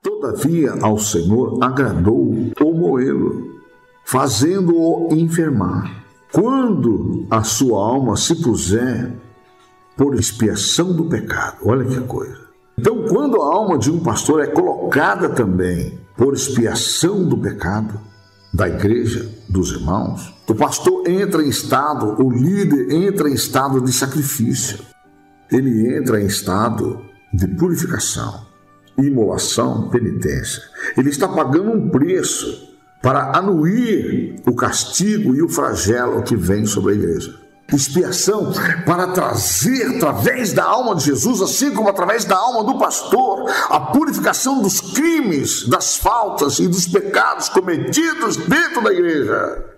Todavia ao Senhor agradou moê-lo, fazendo-o enfermar. Quando a sua alma se puser por expiação do pecado, olha que coisa. Então, quando a alma de um pastor é colocada também por expiação do pecado da igreja, dos irmãos, o pastor entra em estado, o líder entra em estado de sacrifício. Ele entra em estado de purificação, imolação, penitência. Ele está pagando um preço para anuir o castigo e o flagelo que vem sobre a igreja. Expiação para trazer, através da alma de Jesus, assim como através da alma do pastor, a purificação dos crimes, das faltas e dos pecados cometidos dentro da igreja.